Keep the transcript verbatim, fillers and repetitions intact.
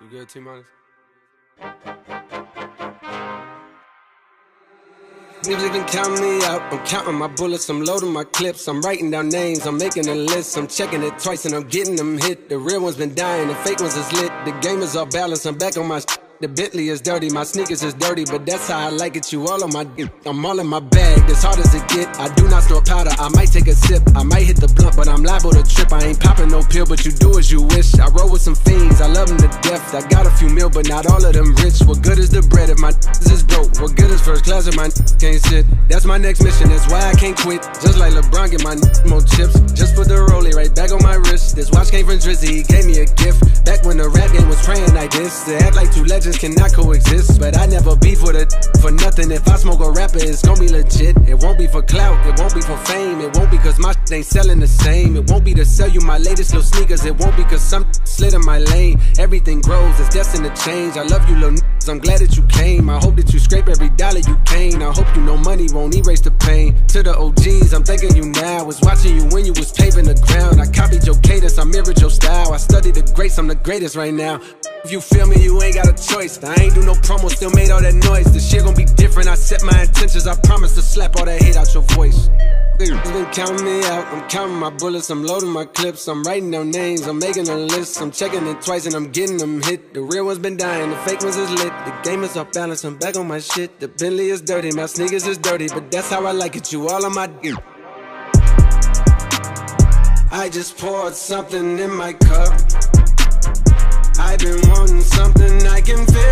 You good, T-minus? Niggas been counting me out, I'm counting my bullets, I'm loading my clips, I'm writing down names, I'm making a list, I'm checking it twice and I'm getting them hit. The real ones been dying, the fake ones is lit, the game is off balance, I'm back on my shit. The Bentley is dirty, my sneakers is dirty, but that's how I like it, you all on my dick. I'm all in my bag, as hard as it get. I do not store powder, I might take a sip, I might hit the blunt, but I'm liable to trip. I ain't popping no pill, but you do as you wish. I roll with some fiends, I love them to death. I got a few mil, but not all of them rich. What good is the bread if my is broke? What good is first class if my can't sit? That's my next mission, that's why I can't quit. Just like LeBron, get my more chips. Just put the rollie right back on my wrist. This watch came from Drizzy, he gave me a gift. Back when the rap game was praying like this. To act like two legends cannot coexist. But I never beef with it for nothing. If I smoke a rapper, it's gonna be legit. It won't be for clout, it won't be for fame. It won't be cause my shit ain't selling the same. It won't be to sell you my latest little sneakers. It won't be cause some slid in my lane. Everything grows, it's destined to change. I love you little niggas, I'm glad that you came. I hope that you scrape every dollar you came. I hope you know money won't erase the pain. To the O Gs, I'm thanking you now. Was watching you when you was paving the ground. I copied your cadence, I mirrored your style. I studied the greats, I'm the greatest right now. If you feel me, you ain't got a choice. I ain't do no promo, still made all that noise. This shit gon' be different, I set my intentions. I promise to slap all that hate out your voice. Niggas been counting me out, I'm counting my bullets, I'm loading my clips, I'm writing down names, I'm making a list, I'm checking it twice and I'm getting them hit. The real ones been dying, the fake ones is lit, the game is off balance, I'm back on my shit. The Bentley is dirty, my sneakers is dirty, but that's how I like it, you all on my dick. I just poured something in my cup, I've been wanting something I can feel.